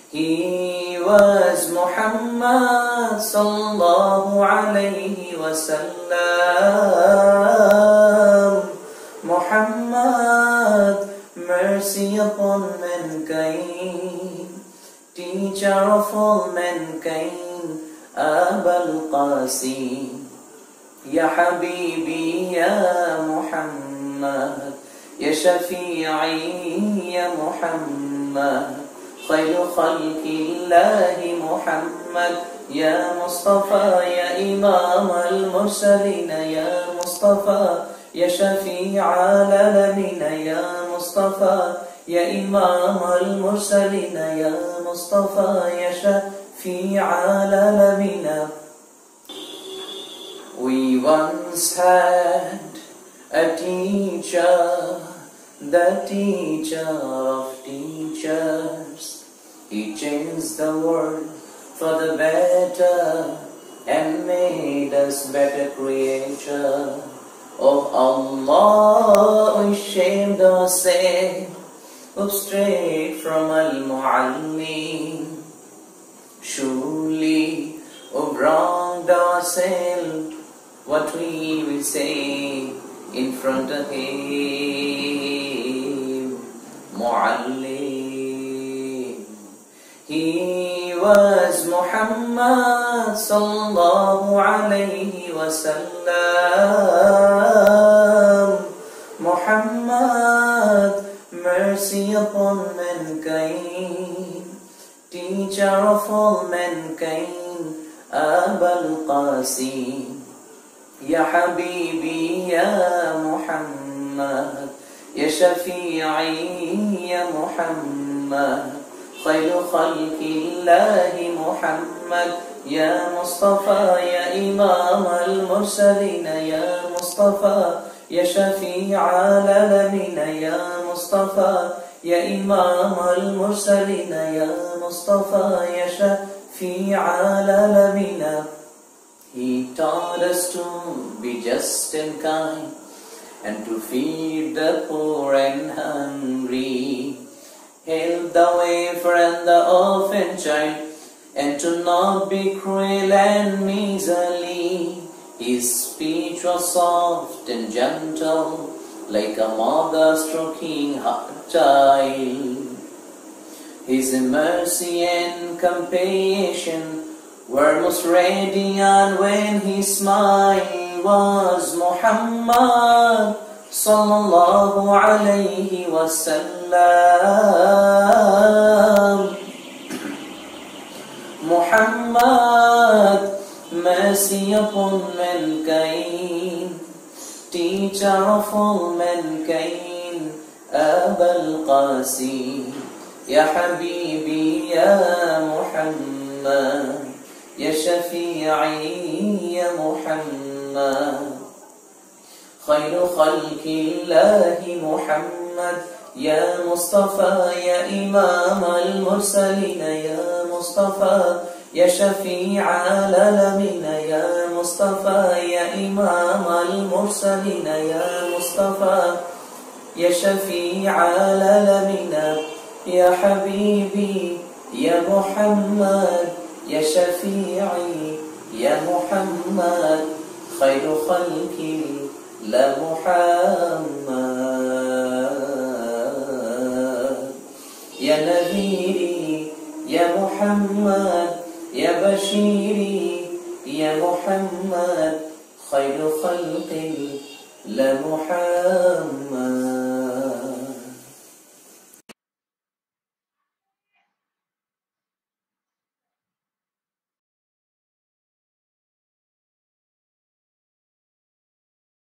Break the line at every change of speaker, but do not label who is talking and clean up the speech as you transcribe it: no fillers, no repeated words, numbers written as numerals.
He was Muhammad sallallahu alayhi wasallam. Muhammad, mercy upon mankind, teacher of all mankind, Abul Qasim. Ya Habibi ya Muhammad, Ya Shafi'i ya Muhammad, خير خلق الله محمد يا مصطفى يا إمام المرسلين يا مصطفى يا شفيع العالمين يا مصطفى يا إمام المرسلين يا مصطفى يا شفيع العالمين. We once had a teacher, the teacher of teachers. He changed the world for the better and made us better creature. Oh Allah, we shamed ourselves up straight from Al-Mu'allim. Surely we've wronged ourselves, what we will say in front of him, Mu'allim. He was Muhammad sallallahu alayhi wasallam. Muhammad, mercy upon mankind, teacher of all mankind, Abul Qasim. Ya Habibi ya Muhammad, Ya Shafi'i ya Muhammad, خير خلق الله محمد يا مصطفى يا إمام المرسلين يا مصطفى يا شفيع العالمين يا مصطفى يا إمام المرسلين يا مصطفى يا شفيع العالمين. He taught us to be just and kind, and to feed the poor and hungry, help the wafer and the orphan child, and to not be cruel and miserly. His speech was soft and gentle, like a mother stroking her child. His mercy and compassion were most radiant when his smile was Muhammad sallallahu alayhi wasallam. Muhammad, mercy upon mankind, teacher of all mankind, Abul Qasim. Ya Habibi ya Muhammad, Ya Shafi'i ya Muhammad, خير خلق الله محمد يا مصطفى يا إمام المرسلين يا مصطفى يا شفيع العالمين يا مصطفى يا إمام المرسلين يا مصطفى يا شفيع العالمين. يا حبيبي يا محمد يا شفيعي يا محمد خير خلق لا محمد. يا نذيري يا محمد يا بشيري يا محمد خير خلق لا محمد.